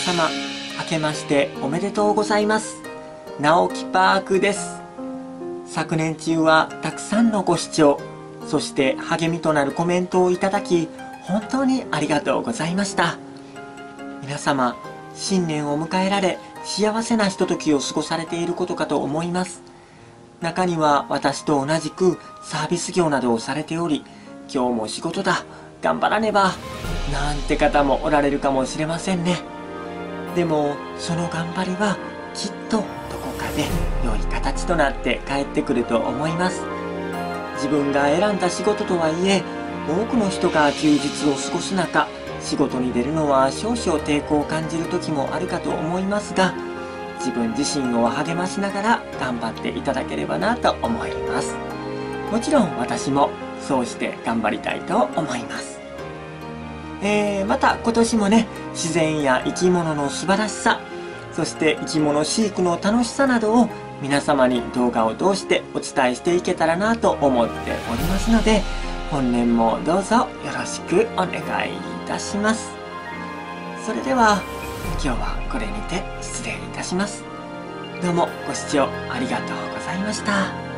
様、明けましておめでとうございます。直木パークです。昨年中はたくさんのご視聴、そして励みとなるコメントをいただき、本当にありがとうございました。皆様、新年を迎えられ、幸せなひとときを過ごされていることかと思います。中には私と同じくサービス業などをされており、今日も仕事だ、頑張らねば、なんて方もおられるかもしれませんね。でも、その頑張りはきっとどこかで良い形となって帰ってくると思います。自分が選んだ仕事とはいえ、多くの人が休日を過ごす中、仕事に出るのは少々抵抗を感じる時もあるかと思いますが、自分自身を励ましながら頑張っていただければなと思います。もちろん私もそうして頑張りたいと思います。また今年もね、自然や生き物の素晴らしさ、そして生き物飼育の楽しさなどを皆様に動画を通してお伝えしていけたらなと思っておりますので、本年もどうぞよろしくお願いいたします。それでは今日はこれにて失礼いたします。どうもご視聴ありがとうございました。